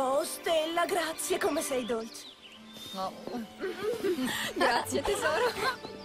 Oh, Stella, grazie, come sei dolce. Grazie, tesoro.